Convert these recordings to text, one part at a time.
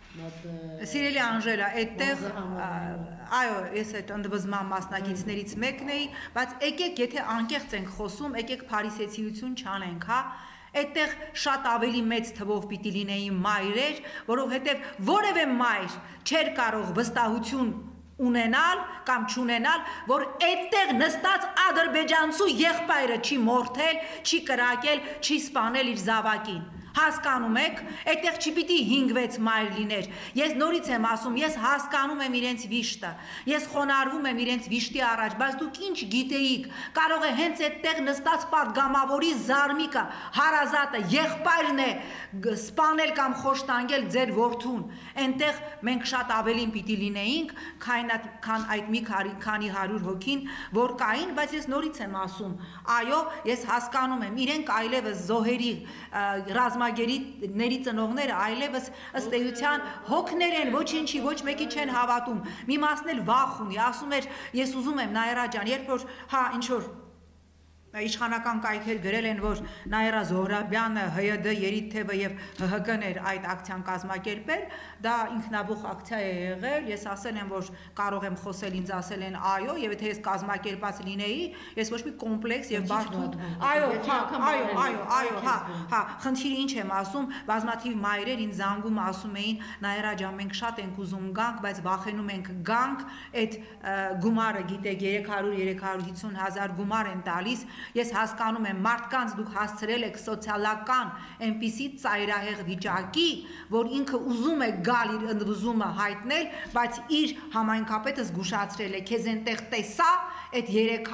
Սիրելի Անժելա, այդտեղ այո, ես այդ ընդվզման մասնակիցներից մեկն էի, բայց եկեք, եթե անկեղծ ենք խոսում, եկեք փարիսեցիություն չանենք, հա։ Այդտեղ շատ ավելի մեծ թվով պիտի լինեին մայրեր, որովհետև որևէ մայր չէր կարող վստահություն ունենալ կամ չունենալ, որ այդտեղ նստած ադրբեջանցու եղբայրը չի մորթել, չի կրակել, չի սպանել իր զավակին։ Հասկանում եք, այդտեղ չպիտի 5-6 մայր լիներ։ Ես նորից եմ ասում, ես հասկանում եմ իրենց վիշտը, ես խոնարհվում եմ իրենց վիշտի առաջ, բայց դուք ինչ գիտեիք, կարող է հենց այդտեղ նստած պատգամավորի զարմիկը, հարազատը, եղբայրն է սպանել կամ խոշտանգել ձեր որդուն։ Այնտեղ մենք շատ ավելին պիտի լինեինք, քան այդ մի քանի 100 հոգին, որ կային, բայց ես նորից եմ ասում, այո, ես հասկանում եմ, իրենք այլևս զոհերի ռազմագերիների ծնողները այլևս ըստ էության հոգներ են, ոչինչի, ոչ մեկի չեն հավատում։ Մի մասն էլ վախ ունի, ասում էր, ես ուզում եմ Նաիրա ջան, երբ որ հա ինչ որ իշխանական կայքեր գրել են, որ Նաիրա Զոհրաբյանը, ՀՅԴ երիթևը եւ ՀՀԿ-ն էր այդ ակցիան կազմակերպել, դա ինքնաբուխ ակցիա է եղել, ես ասել եմ, որ կարող եմ խոսել, ինձ ասել են այո, եւ եթե ես կազմակերպած լինեի, ես ոչ մի կոմպլեքս եւ բարդոտ, այո, հա, խնդիրը ինչ եմ ասում, բազմաթիվ մայրեր ինձ զանգում ասում էին, Նաիրա ջան, մենք շատ ենք ուզում գանք, բայց վախենում ենք գանք, այդ գումարը գիտեք 300-350 հազար գումար են տալիս։ Ես հասկանում եմ, մարդկանց դուք հասցրել եք սոցիալական այնպիսի ծայրահեղ վիճակի, որ ինքը ուզում է գալ իր ընդվզումը հայտնել, բայց իր համայնքապետը զգուշացրել է, քեզ այնտեղ տեսա, այդ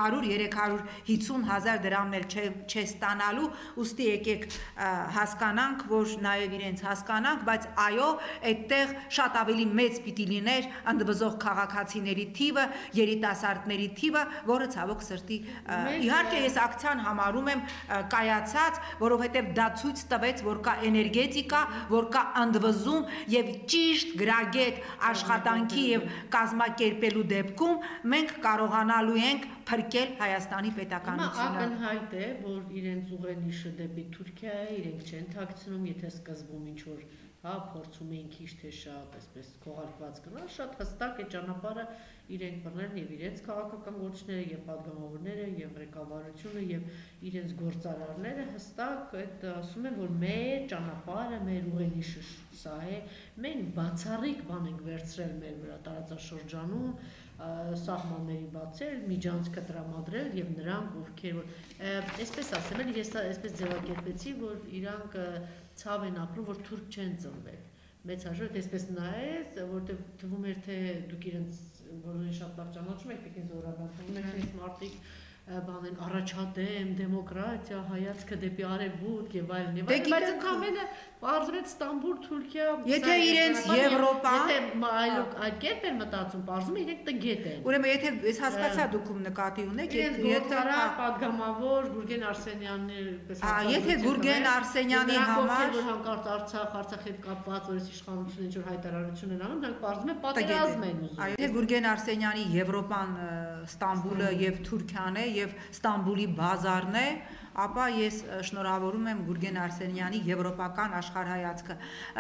300-350 հազար դրամն էլ չէ ստանալու, ուստի եկեք հասկանանք, որ նաև իրենց հասկանանք, բայց այո, այդտեղ շատ ավելի մեծ պիտի լիներ ընդվզող քաղաքացիների թիվը, երիտասարդների թիվը, որը ցավոք սրտի իհարկե ես ակցիան համարում եմ կայացած, որովհետև դա ցույց տվեց, որ կա էներգետիկա, որ կա ընդվզում եւ ճիշտ գրագետ աշխատանքի եւ կազմակերպելու դեպքում մենք կարողանալու ենք փրկել Հայաստանի պետականությունը։ Ակնհայտ է, որ իրենց ուղենիշը դեպի Թուրքիա է, իրենք չեն թաքցնում, եթե սկզբում ինչ որ հա փորձում էին քիչ թե շատ այսպես քողարկված գնալ, շատ հստակ է ճանապարհը իրենք բռնել եւ իրենց քաղաքական գործիչները եւ падգամավորները եւ ղեկավարությունը եւ իրենց գործարարները հստակ այդ ասում են, որ մեր ճանապարհը, մեր ուղենիշը սա է, մենք բացառիկ բան ենք վերցրել մեր վրա տարածաշրջանում, սահմանների բացել, միջանցքը տրամադրել եւ նրանք ովքեր որ այսպես ասեմ էլ ես այսպես ձևակերպեցի, որ իրանք ցավ են ապրում, որ թուրք չեն ծնվել։ Մեծ հաշվով այսպես նայեց, որտեղ թվում էր թե դուք իրենց բոլորին շատ լավ ճանաչում եք, Տիկին Զոհրաբյան, թվում էր թե այս մարդիկ բան են առաջադեմ, դեմոկրատիա, հայացքը դեպի արևմուտք եւ այլն եւ այլն, բայց ընդամենը պարզվեց Ստամբուլ, Թուրքիա, եթե իրենց Եվրոպա, եթե այլ կերպ են մտածում, պարզվում է իրենք տգետ են։ Ուրեմն եթե ես հասկացա դուք ում նկատի ունեք, եթե պատգամավոր Գուրգեն Արսենյանն եթե Գուրգեն Արսենյանի համար որ հանկարծ Արցախի հետ կապված որ իշխանությունը ինչ որ հայտարարություն են անում, նրանք պարզվում է պատերազմ են ուզում։ Եթե Գուրգեն Արսենյանի Եվրոպան Ստամբուլը եւ Թուրքիան է եւ Ստամբուլի բազարն է, ապա ես շնորհավորում եմ Գուրգեն Արսենյանի եվրոպական աշխարհայացքը։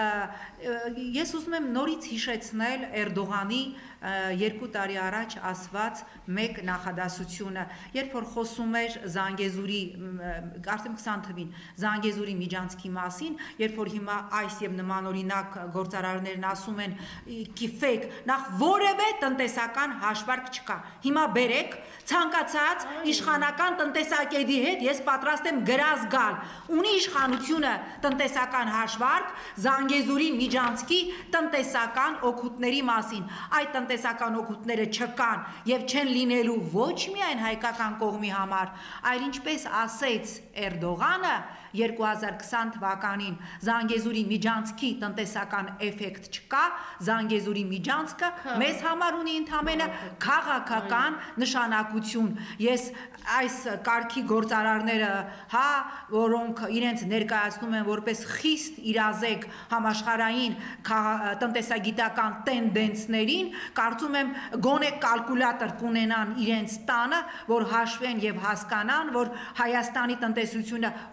Ես ուզում եմ նորից հիշեցնել Էրդողանի 2 տարի առաջ ասված մեկ նախադասությունը, երբ որ խոսում էր Զանգեզուրի, կարծեմ 20 թվին, Զանգեզուրի միջանցքի մասին, երբ որ հիմա այս եւ նմանօրինակ գործարարներն ասում են ֆեյք, նախ որևէ տնտեսական հաշվարկ չկա։ Հիմա բերեք ցանկացած իշխանական տնտեսակետի հետ ես պատրաստ եմ գրազ գալ։ Ունի իշխանությունը տնտեսական հաշվարկ Զանգեզուրի միջանցքի տնտեսական օգուտների մասին։ Այդ տնտեսական օգուտները չկան եւ չեն լինելու ոչ միայն հայկական կողմի համար, այլ ինչպես ասեց Էրդողանը 2020 թվականին Զանգեզուրի միջանցքի տնտեսական էֆեկտ չկա, Զանգեզուրի միջանցքը մեզ համար ունի ընդամենը քաղաքական նշանակություն։ Ես այս կարգի գործարարները, հա, որոնք իրենց ներկայացնում են որպես խիստ իրազեկ համաշխարհային տնտեսագիտական տենդենսներին, կարծում եմ գոնե կալկուլատոր կունենան իրենց տանը, որ հաշվեն եւ հասկանան, որ Հայաստանի տնտեսությունը ոչինչ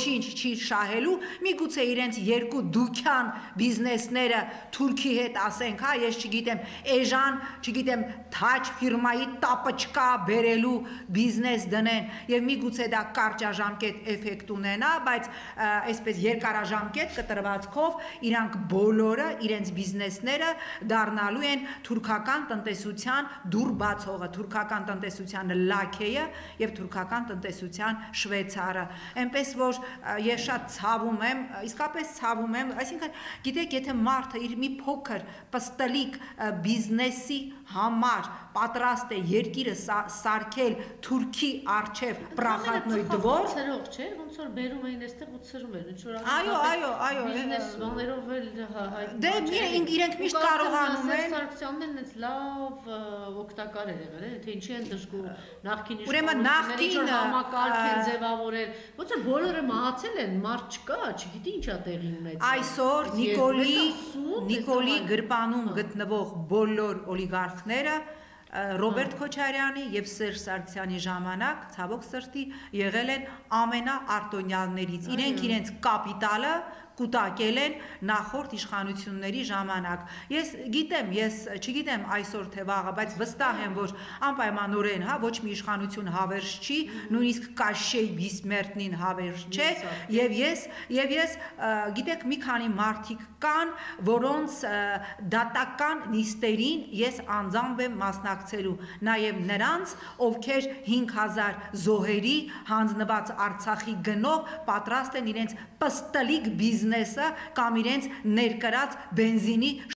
ոչինչ չի շահելու, միգուցե իրենց երկու դուքյան բիզնեսները Թուրքի հետ ասենք, հա, ես չգիտեմ, էժան, չգիտեմ, թաչ ֆիրմայի տապճկա բերելու բիզնես դնեն եւ միգուցե դա կարճաժամկետ էֆեկտ ունենա, բայց այսպես երկարաժամկետ կտրվածքով իրանք բոլորը իրենց բիզնեսները դառնալու են թուրքական տնտեսության դուր բացողը, թուրքական տնտեսության լաքեյը եւ թուրքական տնտեսության շվեյցարը։ Այնպես որ ես շատ ցավում եմ, իսկապես ցավում եմ, այսինքն գիտեք, եթե մարդը իր մի փոքր պստլիկ բիզնեսի համար պատրաստ է երկիրը սարքել Թուրքի արչև պրախատնոյ դվոր, ցերող չէ, ոնց որ բերում էին այստեղ ու ցրում են, ինչ որ այո, բիզնես բաներով էլ հայտնի։ Դե իրենք միշտ կարողանում են Սարգսյանն էլ այնց լավ օգտակար էր եղել, թե ինչի են դժգոհ նախկին Ուրեմն նախկին համակարգ են ձևավորել, ոնց որ բոլորը մահացել են, մարդ չկա, չգիտի ինչա տեղի ունեցել։ Այսօր Նիկոլի գրպանում գտնվող բոլոր օլիգարխները Ռոբերտ Քոչարյանի եւ Սերժ Սարգսյանի ժամանակ ցավոք սրտի եղել են ամենաարտոնյալներից։ Իրենք իրենց կապիտալը կուտակել են նախորդ իշխանությունների ժամանակ։ Ես գիտեմ, ես չգիտեմ այսօր թե վաղը, բայց վստահ եմ, որ անպայմանորեն, հա, ոչ մի իշխանություն հավերժ չի, նույնիսկ Կաշեյ Բիսմերտնին հավերժ չէ, եւ ես գիտեք, մի քանի մարդիկ կան, որոնց դատական նիստերին ես անձամբ եմ մասնակցելու, նաեւ նրանց, ովքեր 5000 զոհերի հանձնված Արցախի գնով պատրաստ են իրենց պստլիկ բիզնեսը կամ իրենց ներկրած բենզինի